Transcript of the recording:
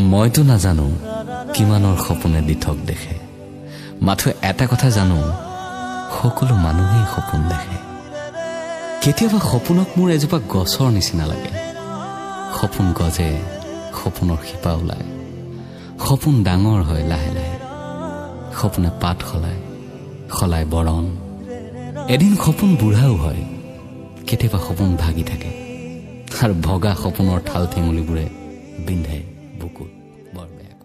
মইতো নাজানো কিমানৰ সপোনে দিঠক দেখে, মাথো এটা কথা জানো, সকলো মানুহেই সপোন দেখে। কেতিয়াবা সপোনক মোৰ এজোপা গছৰ নিচিনা লাগে। সপোন গজে, সপোনৰ শিপা ওলায়, সপোন ডাঙৰ হয় লাহে লাহে। সপোনে পাত সলায় বৰণ। এদিন সপোন বুঢ়াও হয়, কেতিয়াবা সপোন ভাগি থাকে, আৰু ভগা সপোনৰ ঠাল ঠেঙুলিবোৰে বিন্ধে বুকুত বৰ বেয়া।